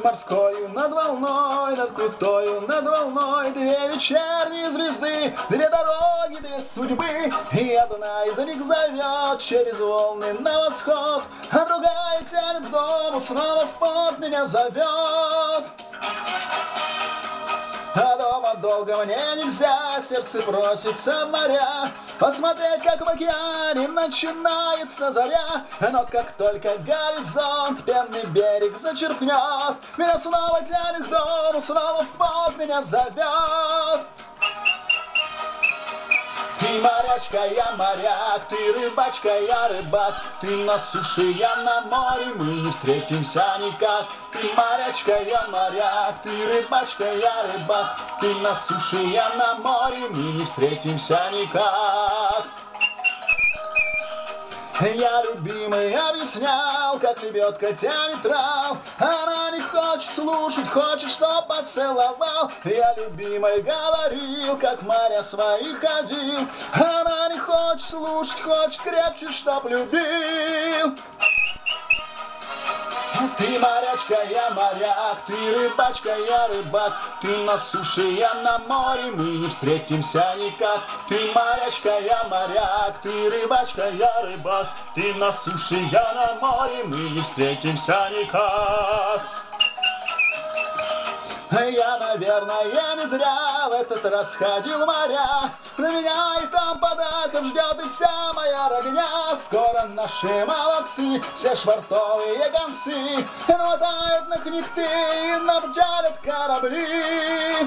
над морскою, над волной, над крутою, над волной. Две вечерние звезды, две дороги, две судьбы, и одна из них зовет через волны на восход, а другая тянет к дому, снова в порт меня зовет. А дома долго мне нельзя, сердце просится в моря, посмотреть, как в океане начинается заря. Но как только горизонт пенный берег зачерпнет, меня снова тянет к дому, снова в порт меня зовет. Ты морячка, я моряк, ты рыбачка, я рыбак, ты на суше, я на море, мы не встретимся никак. Ты морячка, я моряк, ты рыбачка, я рыбак, ты на суше, я на море, мы не встретимся никак. Я любимый объяснял, как лебедка тянет трав. Она не хочет слушать, хочет, чтоб поцеловал. Я любимой говорил, как моря своих ходил. Она не хочет слушать, хочет крепче, чтоб любил. Ты морячка, я моряк, ты рыбачка, я рыбак, ты на суше, я на море, мы не встретимся никак. Ты морячка, я моряк, ты рыбачка, я рыбак, ты на суше, я на море, мы не встретимся никак. Я, наверное, не зря в этот раз ходил в моря. На меня и там под аком ждет и вся моя родня. Скоро наши молодцы, все швартовые гонцы, намотают на книхты и набджалят корабли.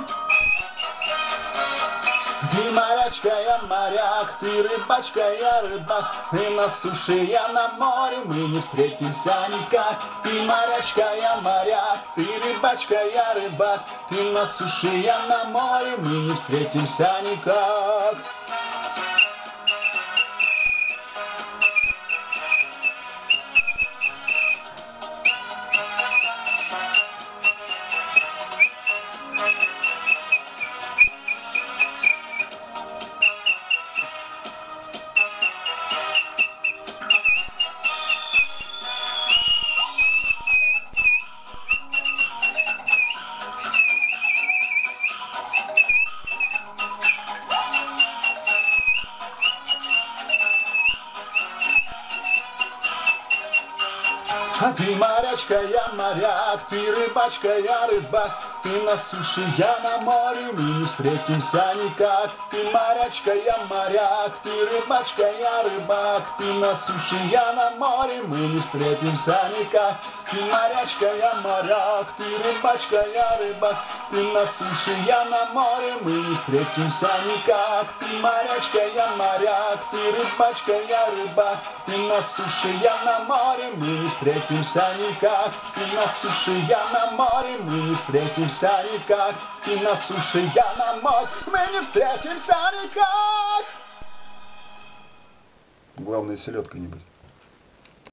Ты морячка, я моряк, ты рыбачка, я рыбак, ты на суше, я на море, мы не встретимся никак. Ты морячка, я моряк, ты рыбачка, я рыбак, ты на суше, я на море, мы не встретимся никак. А ты морячка, я моряк, ты рыбачка, я рыбак, ты на суше, я на море, мы не встретимся никак. Ты морячка, я моряк, ты рыбачка, я рыбак, ты на суше, я на море, мы не встретимся никак. Ты морячка, я моряк, ты рыбачка, я рыбак, ты на суше, я на море, мы не встретимся никак. Ты морячка, я моряк, ты рыбачка, я рыбак, ты на суше, я на море, мы не встретимся никак. Ты на суше, я на море, мы не встретимся никак. Ты на суше, я на море, мы не встретимся никак. Главное, селедка не быть.